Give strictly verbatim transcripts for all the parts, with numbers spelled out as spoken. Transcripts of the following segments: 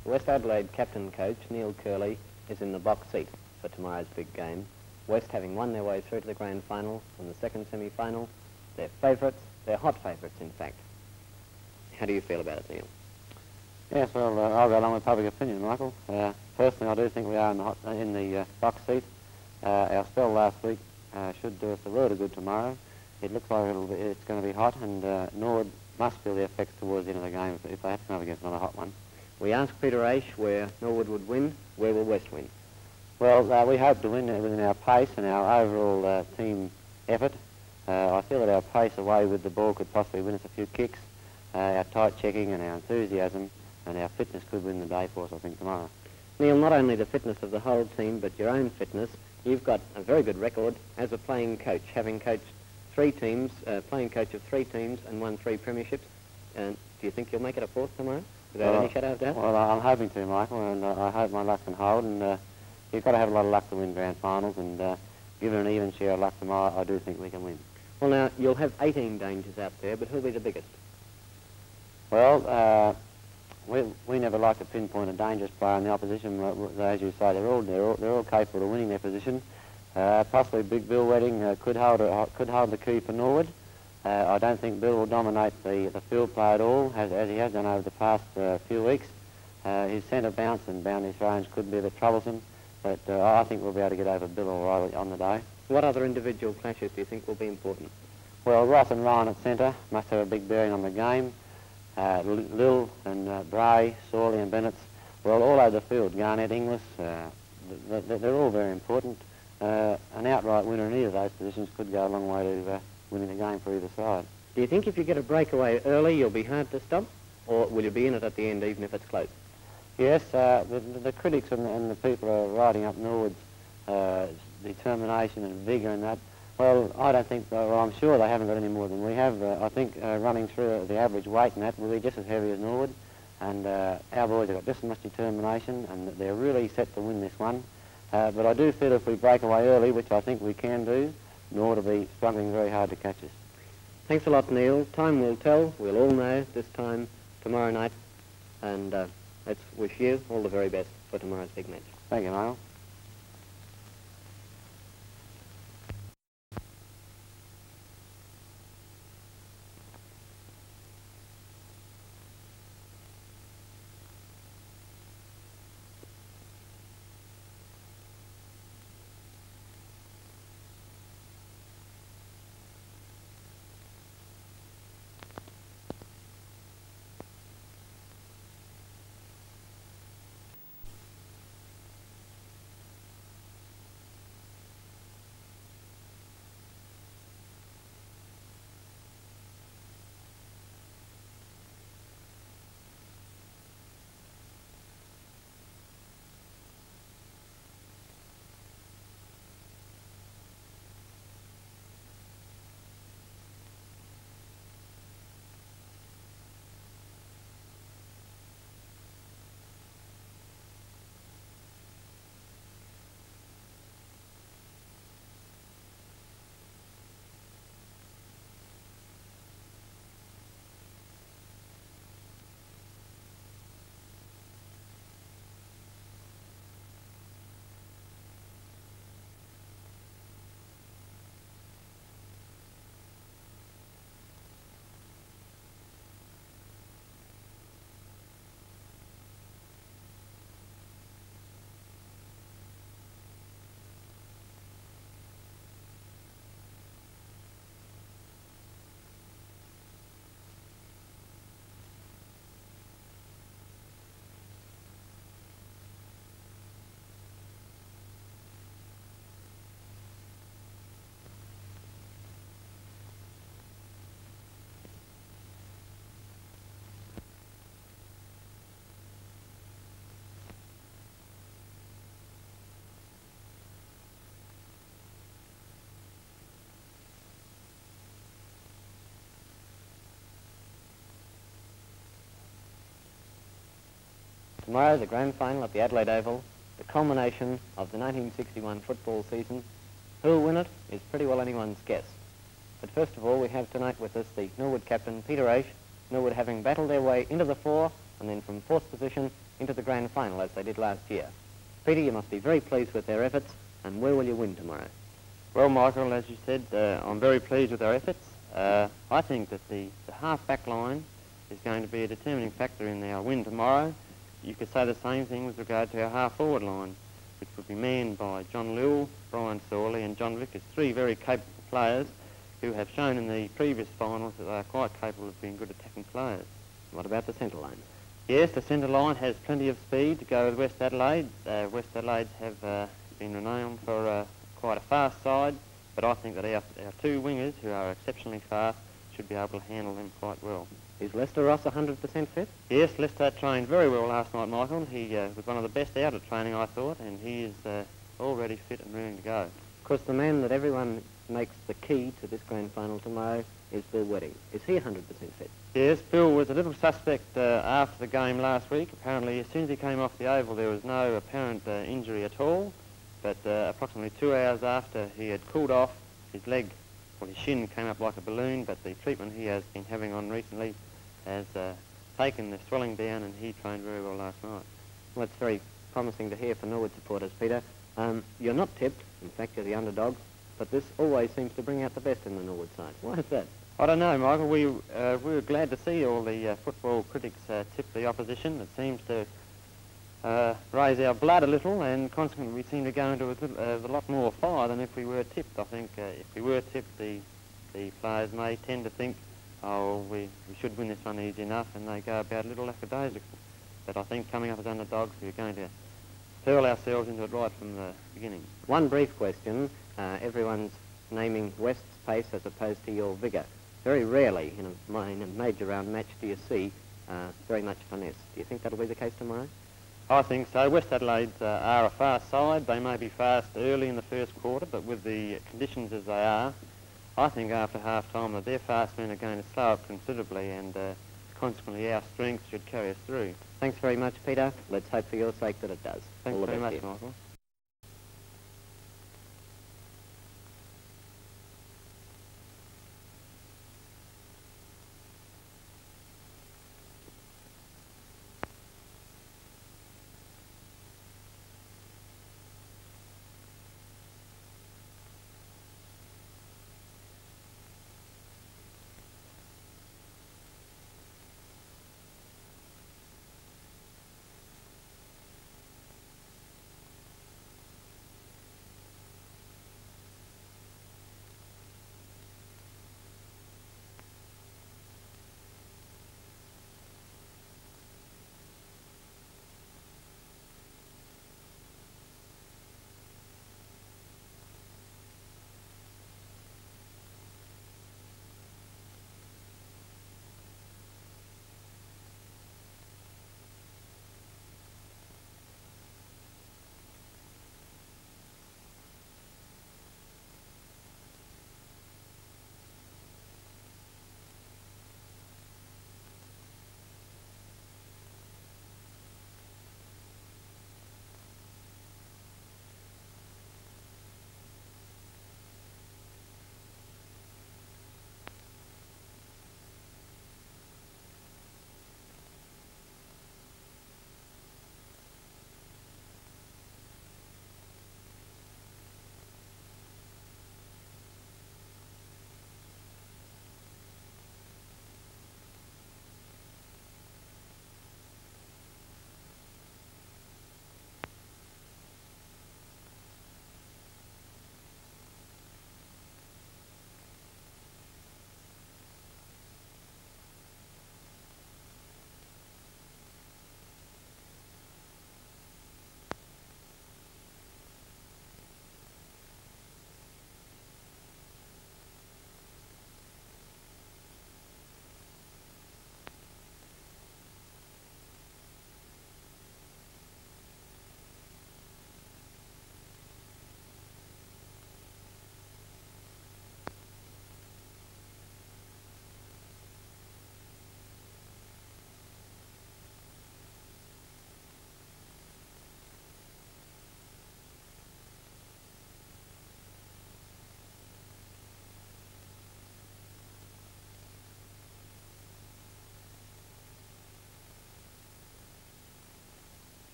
The West Adelaide captain coach, Neil Kerley, is in the box seat for tomorrow's big game. West having won their way through to the grand final and the second semi-final. They're favourites. They're hot favourites, in fact. How do you feel about it, Neil? Yes, well, uh, I'll go along with public opinion, Michael. Uh, personally, I do think we are in the, hot, uh, in the uh, box seat. Uh, our spell last week uh, should do us a world of good tomorrow. It looks like it'll be, it's going to be hot, and uh, Norwood must feel the effects towards the end of the game if, if they have to come up against another hot one. We asked Peter Aish where Norwood would win. Where will West win? Well, uh, we hope to win within our pace and our overall uh, team effort. Uh, I feel that our pace away with the ball could possibly win us a few kicks. Uh, our tight checking and our enthusiasm and our fitness could win the day for us, I think, tomorrow. Neil, not only the fitness of the whole team, but your own fitness. You've got a very good record as a playing coach, having coached three teams, uh, playing coach of three teams and won three premierships. And do you think you'll make it a fourth tomorrow, without well, any shadow of doubt? Well, I'm hoping to, Michael, and uh, I hope my luck can hold. And uh, you've got to have a lot of luck to win grand finals, and uh, given an even share of luck tomorrow, I do think we can win. Well, now, you'll have eighteen dangers out there, but who'll be the biggest? Well, uh, we, we never like to pinpoint a dangerous player in the opposition. As you say, they're all, they're all, they're all capable of winning their position. Uh, possibly Big Bill Wedding uh, could, hold a, could hold the key for Norwood. Uh, I don't think Bill will dominate the, the field play at all, as, as he has done over the past uh, few weeks. Uh, his centre bounce and boundary range could be a bit troublesome, but uh, I think we'll be able to get over Bill all right on the day. What other individual clashes do you think will be important? Well, Ross and Ryan at centre must have a big bearing on the game. Uh, Lil and uh, Bray, Sawley and Bennett's, well, all over the field. Garnett, Inglis, uh, they're all very important. Uh, an outright winner in either of those positions could go a long way to uh, winning the game for either side. Do you think if you get a breakaway early, you'll be hard to stop, or will you be in it at the end even if it's close? Yes, uh, the, the critics and, and the people are writing up Norwood's uh, determination and vigour and that. Well, I don't think, well, I'm sure they haven't got any more than we have. Uh, I think uh, running through the average weight and that will be just as heavy as Norwood. And uh, our boys have got just as much determination, and they're really set to win this one. Uh, but I do feel if we break away early, which I think we can do, Norwood will be struggling very hard to catch us. Thanks a lot, Neil. Time will tell. We'll all know this time tomorrow night. And uh, let's wish you all the very best for tomorrow's big match. Thank you, Niall. Tomorrow, the grand final at the Adelaide Oval, the culmination of the nineteen sixty-one football season. Who'll win it is pretty well anyone's guess. But first of all, we have tonight with us the Norwood captain, Peter Aish. Norwood having battled their way into the four, and then from fourth position into the grand final as they did last year. Peter, you must be very pleased with their efforts, and where will you win tomorrow? Well, Michael, as you said, uh, I'm very pleased with our efforts. Uh, I think that the, the half-back line is going to be a determining factor in our win tomorrow. You could say the same thing with regard to our half-forward line, which would be manned by John Lill, Brian Sawley and John Vickers, three very capable players who have shown in the previous finals that they are quite capable of being good attacking players. What about the centre line? Yes, the centre line has plenty of speed to go with West Adelaide. Uh, West Adelaide have uh, been renowned for uh, quite a fast side, but I think that our, our two wingers, who are exceptionally fast, should be able to handle them quite well. Is Lester Ross one hundred percent fit? Yes, Lester trained very well last night, Michael. He uh, was one of the best out at training, I thought, and he is uh, already fit and ready to go. Of course, the man that everyone makes the key to this grand final tomorrow is Bill Wedding. Is he one hundred percent fit? Yes, Bill was a little suspect uh, after the game last week. Apparently, as soon as he came off the Oval, there was no apparent uh, injury at all. But uh, approximately two hours after he had cooled off, his leg, well, his shin came up like a balloon, but the treatment he has been having on recently has uh, taken the swelling down, and he trained very well last night. Well, it's very promising to hear for Norwood supporters, Peter. Um, you're not tipped. In fact, you're the underdog. But this always seems to bring out the best in the Norwood side. Why is that? I don't know, Michael. We, uh, we were glad to see all the uh, football critics uh, tip the opposition. It seems to uh, raise our blood a little, and consequently we seem to go into a, little, uh, a lot more fire than if we were tipped. I think uh, if we were tipped, the, the players may tend to think, oh, we, we should win this one easy enough, and they go about a little lackadaisical. But I think coming up as underdogs, we're going to hurl ourselves into it right from the beginning. One brief question. Uh, everyone's naming West's pace as opposed to your vigour. Very rarely in a, in a major round match do you see uh, very much finesse. Do you think that'll be the case tomorrow? I think so. West Adelaide uh, are a fast side. They may be fast early in the first quarter, but with the conditions as they are, I think after half-time that their fast men are going to slow up considerably, and uh, consequently our strength should carry us through. Thanks very much, Peter. Let's hope for your sake that it does. Thanks All the very best much, here. Michael.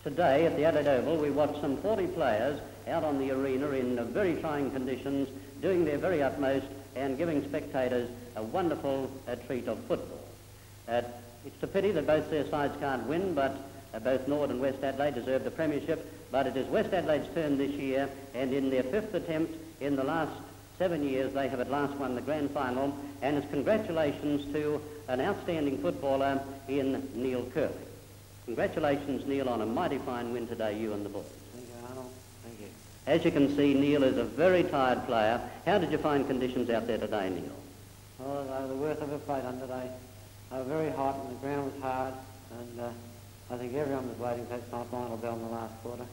Today at the Adelaide Oval, we watched some forty players out on the arena in uh, very trying conditions, doing their very utmost and giving spectators a wonderful uh, treat of football. Uh, it's a pity that both their sides can't win, but uh, both Norwood and West Adelaide deserve the premiership. But it is West Adelaide's turn this year, and in their fifth attempt in the last seven years, they have at last won the grand final, and it's congratulations to an outstanding footballer in Neil Kerley. Congratulations, Neil, on a mighty fine win today, you and the boys. Thank you, Arnold. Thank you. As you can see, Neil is a very tired player. How did you find conditions out there today, Neil? Oh, they were the worst I've ever played on today. They were very hot and the ground was hard, and uh, I think everyone was waiting for that final bell in the last quarter.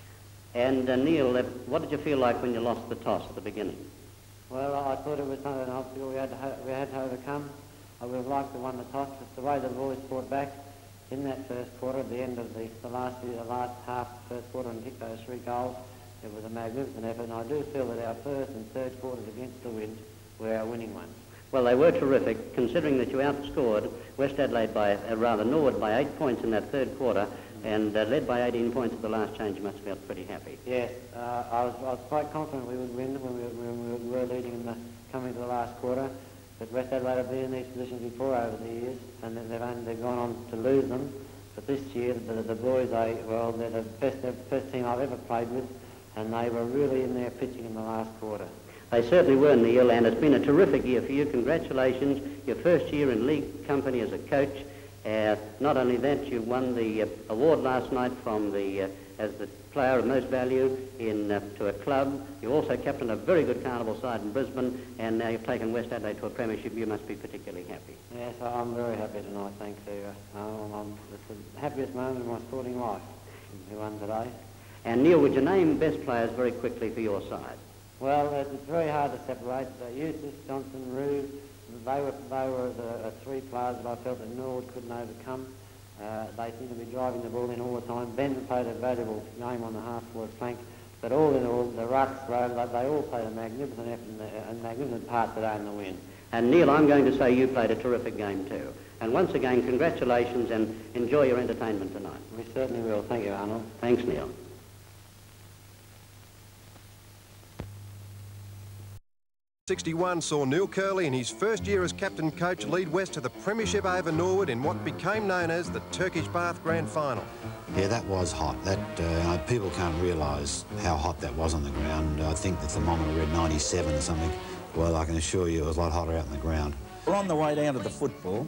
And uh, Neil, uh, what did you feel like when you lost the toss at the beginning? Well, I thought it was something an obstacle we had to, we had to overcome. I would have liked to have won the toss, but the way the boys fought back in that first quarter, at the end of the, the last the last half of the first quarter, and kicked those three goals, it was a magnificent effort, and I do feel that our first and third quarters against the wind were our winning ones. Well, they were terrific, considering that you outscored West Adelaide by, uh, rather Norwood by eight points in that third quarter, and uh, led by eighteen points at the last change. You must have felt pretty happy. Yes, uh, I, was, I was quite confident we would win when we, when we were leading in the, coming to the last quarter. But West Adelaide have been in these positions before over the years, and they've, only, they've gone on to lose them. But this year, the, the boys, they, well, they're the best, the best team I've ever played with, and they were really in there pitching in the last quarter. They certainly were, Neil, and it's been a terrific year for you. Congratulations. Your first year in league company as a coach. Uh, not only that, you won the uh, award last night from the uh, as the player of most value in uh, to a club. You also captained a very good carnival side in Brisbane, and now you've taken West Adelaide to a premiership. You must be particularly happy. Yes, I'm very happy tonight, thanks to you. Um, I'm, it's the happiest moment of my sporting life, we won today. And Neil, would you name best players very quickly for your side? Well, it's very hard to separate. Uh, Eustace, Johnson, Rue, they were, they were the uh, three players that I felt that Norwood couldn't overcome. Uh, they seem to be driving the ball in all the time. Ben played a valuable game on the half-forward flank, but all in all, the rucks, they all played a magnificent effort and a magnificent part today in the win. And Neil, I'm going to say you played a terrific game too. And once again, congratulations and enjoy your entertainment tonight. We certainly will. Thank you, Arnold. Thanks, Neil. sixty-one saw Neil Kerley in his first year as captain coach lead West to the premiership over Norwood in what became known as the Turkish Bath grand final. Yeah, that was hot. That uh, people can't realise how hot that was on the ground. I think the thermometer read ninety-seven or something. Well, I can assure you it was a lot hotter out on the ground. Well, on the way down to the football,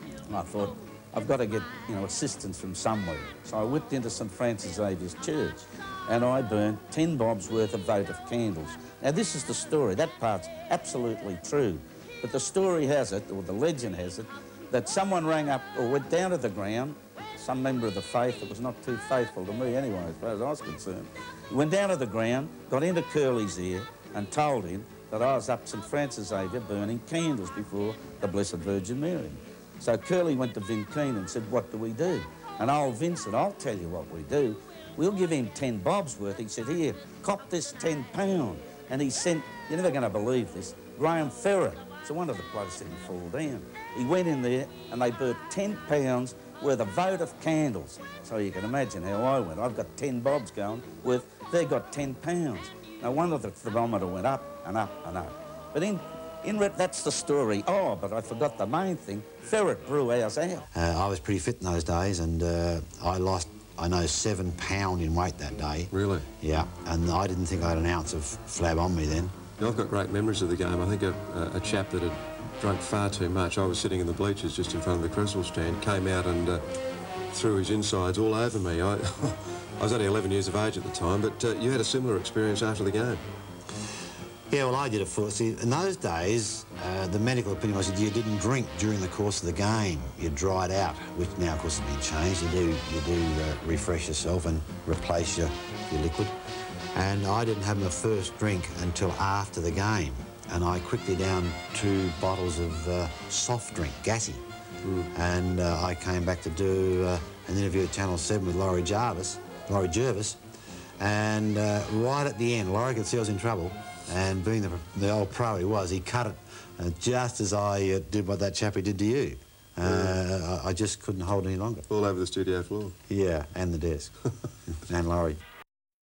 I thought, I've got to get, you know, assistance from somewhere. So I whipped into St Francis Xavier's Church, and I burnt ten bobs worth of votive candles. Now, this is the story. That part's absolutely true. But the story has it, or the legend has it, that someone rang up or went down to the ground, some member of the faith that was not too faithful to me anyway, as far as I was concerned, went down to the ground, got into Kerley's ear and told him that I was up St Francis Xavier burning candles before the Blessed Virgin Mary. So Kerley went to Vin Keane and said, what do we do? And old Vin said, I'll tell you what we do. We'll give him ten bobs worth. He said, here, cop this ten pound. And he sent, you're never going to believe this, Graham Ferret. It's a wonder the place didn't fall down. He went in there and they burnt ten pounds worth of votive candles. So you can imagine how I went. I've got ten bobs going with, they got ten pounds. No wonder the thermometer went up and up and up. But in, in that's the story. Oh, but I forgot the main thing. Ferret blew ours out. Uh, I was pretty fit in those days, and uh, I lost, I know, seven pound in weight that day. Really? Yeah, and I didn't think I had an ounce of flab on me then. Yeah, I've got great memories of the game. I think a, a chap that had drunk far too much, I was sitting in the bleachers just in front of the Cresswell stand, came out and uh, threw his insides all over me. I, I was only eleven years of age at the time, but uh, you had a similar experience after the game. Yeah, well, I did it for... See, in those days, uh, the medical opinion was that you didn't drink during the course of the game. You dried out, which now, of course, has been changed. You do, you do uh, refresh yourself and replace your, your liquid. And I didn't have my first drink until after the game. And I quickly downed two bottles of uh, soft drink, gassy. Mm. And uh, I came back to do uh, an interview at Channel seven with Laurie Jarvis, Laurie Jervis. And uh, right at the end, Laurie could see I was in trouble. And being the, the old pro he was, he cut it uh, just as I uh, did what that chappie did to you. Uh, I, I just couldn't hold any longer. All over the studio floor. Yeah, and the desk. And Laurie.